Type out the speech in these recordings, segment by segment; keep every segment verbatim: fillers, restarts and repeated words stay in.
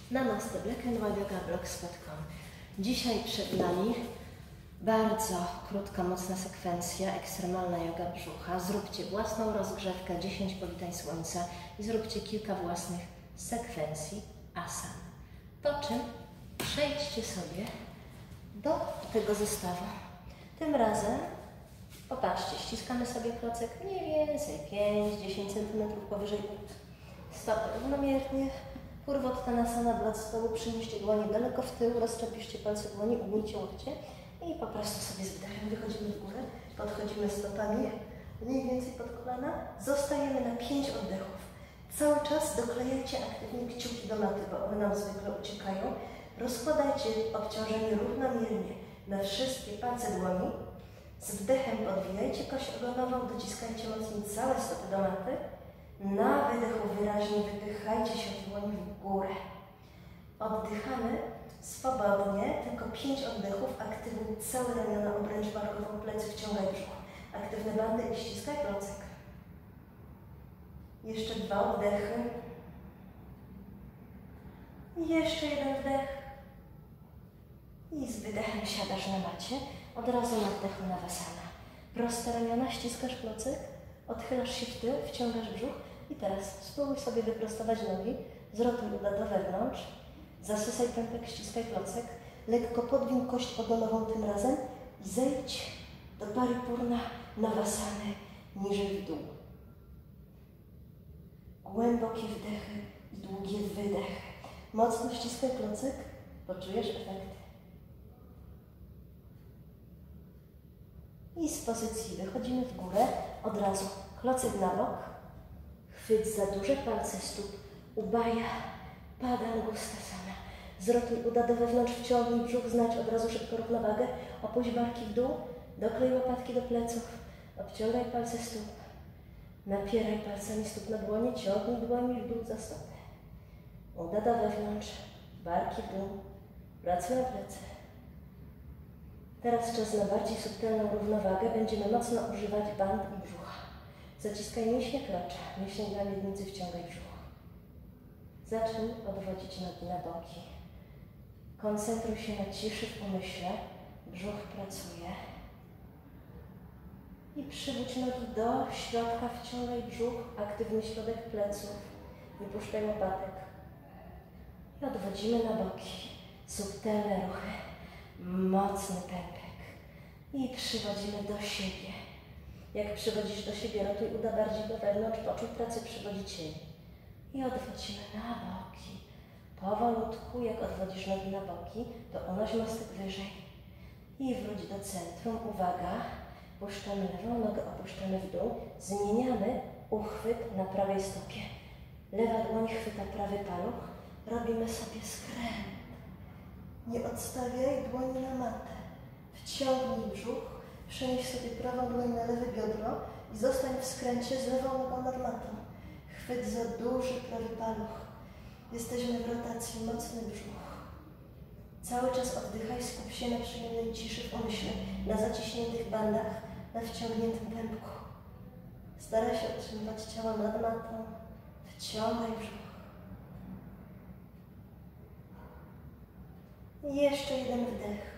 Namaste, black and white yoga blogspot kropka com. Dzisiaj przed nami bardzo krótka, mocna sekwencja, ekstremalna yoga brzucha. Zróbcie własną rozgrzewkę, dziesięć powitań słońca i zróbcie kilka własnych sekwencji asan. Po czym przejdźcie sobie do tego zestawu. Tym razem, popatrzcie, ściskamy sobie klocek mniej więcej pięć do dziesięciu centymetrów powyżej ud. Stopy równomiernie. Purvottanasana, blat stołu, przynieście dłonie daleko w tył, rozczepiście palce dłoni, ugnijcie łokcie i po prostu sobie z wydechem wychodzimy w górę, podchodzimy stopami mniej więcej pod kolana, zostajemy na pięć oddechów. Cały czas doklejajcie aktywnie kciuki do maty, bo one nam zwykle uciekają. Rozkładajcie obciążenie równomiernie na wszystkie palce dłoni. Z wdechem podwijajcie kość ogonową, dociskajcie mocniej całe stopy do maty. Na wydechu wyraźnie wypychajcie się dłońmi w górę. Oddychamy swobodnie, tylko pięć oddechów. Aktywuj całe ramiona, obręcz barkową, plecy, wciągaj brzuch. Aktywne bandy i ściskaj klocek. Jeszcze dwa oddechy. I jeszcze jeden wdech. I z wydechem siadasz na macie. Od razu na wdechu nawasana. Proste ramiona, ściskasz klocek. Odchylasz się w tył, wciągasz brzuch i teraz spróbuj sobie wyprostować nogi, zrotuj uda do wewnątrz, zasysaj pępek, ściskaj klocek, lekko podwiń kość ogonową tym razem i zejdź do paripurna nawasany niżej w dół. Głębokie wdechy i długie wydechy. Mocno ściskaj klocek, poczujesz efekty. I z pozycji wychodzimy w górę, od razu klocek na bok, chwyć za duże palce stóp, ubaya, padangustasana. Zrotuj uda do wewnątrz, wciągnij brzuch, znajdź od razu szybko równowagę, opuść barki w dół, doklej łopatki do pleców, obciągaj palce stóp, napieraj palcami stóp na dłonie, ciągnij dłońmi w dół za stopę. Uda do wewnątrz, barki w dół, pracuj na plecy. Teraz czas na bardziej subtelną równowagę. Będziemy mocno używać band i brzucha. Zaciskaj mięśnie klacza, mięśnie dla miednicy, wciągaj brzuch. Zacznij odwodzić nogi na boki. Koncentruj się na ciszy w umyśle. Brzuch pracuje. I przywódź nogi do środka, wciągaj brzuch, aktywny środek pleców. Wypuszczaj łopatek. I odwodzimy na boki. Subtelne ruchy. Mocny pępek i przywodzimy do siebie. Jak przywodzisz do siebie, rotuj uda bardziej do wewnątrz, poczuj pracę przywodzicieli. I odwodzimy na boki. Powolutku, jak odwodzisz nogi na boki, to unoś mostek wyżej i wróć do centrum. Uwaga, puszczamy lewą nogę, opuszczamy w dół. Zmieniamy uchwyt na prawej stopie. Lewa dłoń chwyta prawy paluch. Robimy sobie skręt. Nie odstawiaj dłoni na matę. Wciągnij brzuch, przenieś sobie prawą dłoń na lewe biodro i zostań w skręcie z lewą nogą nad matą. Chwyć za duży prawy paluch. Jesteśmy w rotacji, mocny brzuch. Cały czas oddychaj, skup się na przyjemnej ciszy w umyśle, na zaciśniętych bandach, na wciągniętym pępku. Staraj się utrzymywać ciało nad matą. Wciągaj brzuch. I jeszcze jeden wdech.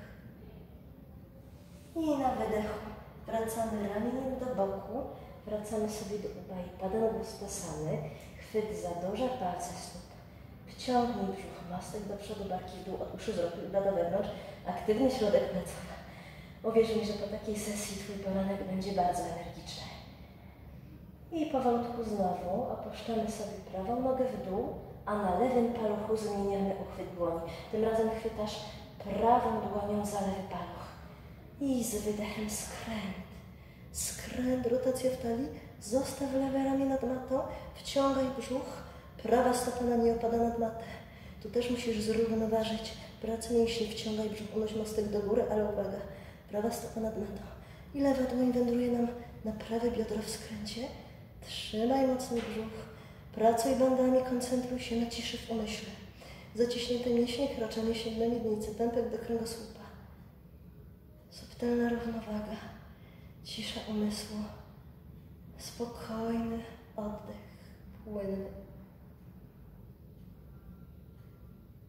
I na wydechu wracamy ramieniem do boku, wracamy sobie do ubai padangustasany, chwyt za duże palce stóp, wciągnij brzuch, mostek do przodu, barki w dół, od uszu zrotuj uda do wewnątrz, aktywny środek pleców. Uwierz mi, że po takiej sesji Twój poranek będzie bardzo energiczny. I powolutku znowu opuszczamy sobie prawą nogę w dół, a na lewym paluchu zmieniamy uchwyt dłoni. Tym razem chwytasz prawą dłonią za lewy paluch. I z wydechem skręt. Skręt, rotacja w talii. Zostaw lewe ramię nad matą. Wciągaj brzuch. Prawa stopa na nie opada nad matę. Tu też musisz zrównoważyć pracę mięśni. Wciągaj brzuch, unoś mostek do góry, ale uwaga. Prawa stopa nad matą. I lewa dłoń wędruje nam na prawe biodro w skręcie. Trzymaj mocny brzuch. Pracuj bandami, koncentruj się na ciszy w umyśle. Zaciśnięte mięśnie krocza, mięśnie dla miednicy, pępek do kręgosłupa. Subtelna równowaga, cisza umysłu, spokojny oddech, płynny.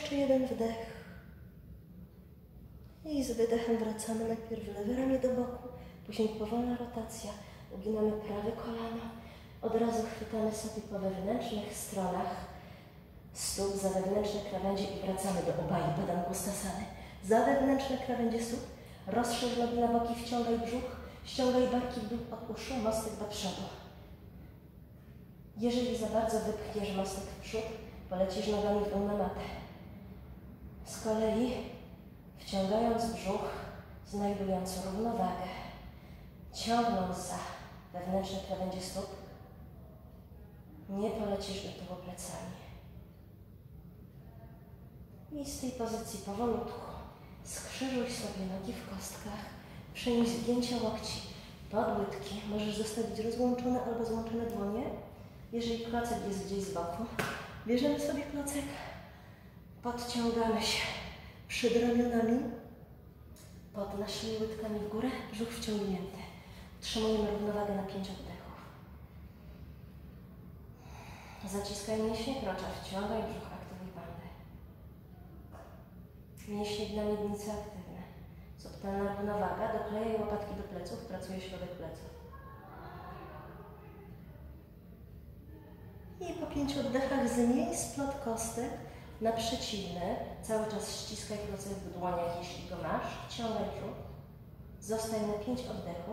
jeszcze jeden wdech. I z wydechem wracamy najpierw lewe ramię do boku, później powolna rotacja. Uginamy prawe kolano. Od razu chwytamy sobie po wewnętrznych stronach stóp za wewnętrzne krawędzie i wracamy do obai Padangustasany. Za wewnętrzne krawędzie stóp, rozszerz nogi na boki, wciągaj brzuch, ściągaj barki w dół od uszu, mostek do przodu. Jeżeli za bardzo wypchniesz mostek w przód, polecisz nogami w dół na matę. Z kolei, wciągając brzuch, znajdując równowagę, ciągnąc za wewnętrzne krawędzie stóp, nie polecisz do tyłu plecami. I z tej pozycji powolutku skrzyżuj sobie nogi w kostkach, przenieś zgięcia łokci pod łydki. Możesz zostawić rozłączone albo złączone dłonie. Jeżeli klocek jest gdzieś z boku, bierzemy sobie klocek, podciągamy się przed ramionami, pod naszymi łydkami w górę, brzuch wciągnięty. Utrzymujemy równowagę na pięć oddechów. Zaciskaj mięśnie krocza, wciągaj brzuch, aktywuj bandę. Mięśnie dna miednicy aktywne. Subtelna równowaga, doklejaj łopatki do pleców, pracuje środek pleców. I po pięciu oddechach zmień splot kostek na przeciwny. Cały czas ściskaj klocek w dłoniach, jeśli go masz. Wciągaj brzuch. Zostań na pięć oddechów.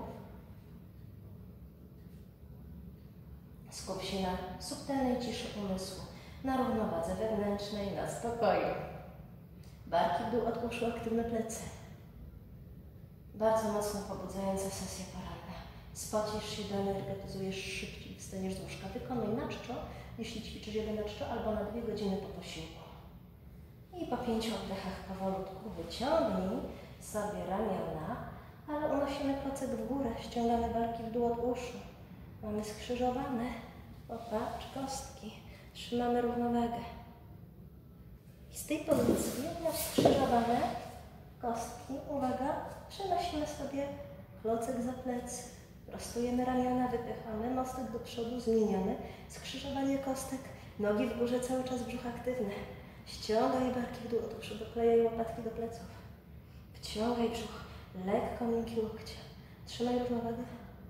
Skup się na subtelnej ciszy umysłu, na równowadze wewnętrznej, na spokoju. Barki w dół od uszu, aktywne plecy. Bardzo mocno pobudzająca sesja poranna. Spocisz się, doenergetyzujesz szybciej, wstaniesz z łóżka. Wykonuj na czczo, jeśli ćwiczysz jeden na czczo, albo na dwie godziny po posiłku. I po pięciu oddechach powolutku wyciągnij sobie ramiona, ale unosimy klocek w górę, ściągamy barki w dół od uszu. Mamy skrzyżowane, popatrz, kostki. Trzymamy równowagę. I z tej pozycji na skrzyżowane kostki, uwaga, przenosimy sobie klocek za plecy. Prostujemy ramiona, wypychamy, mostek do przodu, zmieniamy. Skrzyżowanie kostek, nogi w górze, cały czas brzuch aktywny. Ściągaj barki w dół od uszu, doklejaj łopatki do pleców. Wciągaj brzuch, lekko miękkie łokcie. Trzymaj równowagę.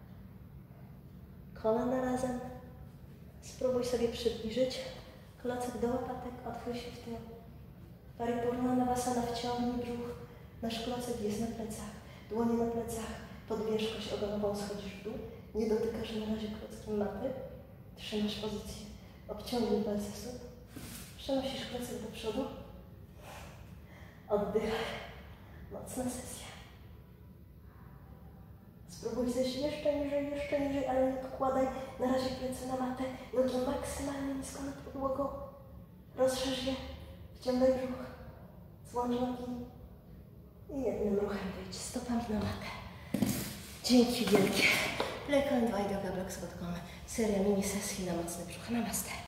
Kolana razem. Spróbuj sobie przybliżyć klocek do łopatek, otwórz się w tył. Paripurnanavasana, wciągnij brzuch. Nasz klocek jest na plecach, dłonie na plecach, podwierzchność ogonową schodzisz w dół. Nie dotykasz na razie klockiem maty. Trzymasz pozycję. Obciągnij palce stóp. Przenosisz klocek do przodu. Oddychaj. Mocna sesja. Spróbuj zejść jeszcze niżej, jeszcze niżej, ale nie podkładaj na razie plecy na matę. Nogi maksymalnie nisko nad podłogą. Rozszerz je. Wciągaj brzuch. Złącz nogi. I jednym ruchem wyjdź stopami na matę. Dzięki wielkie. Playcon dwa i yoga blogs kropka com. Seria mini sesji na mocny brzuch. Namaste.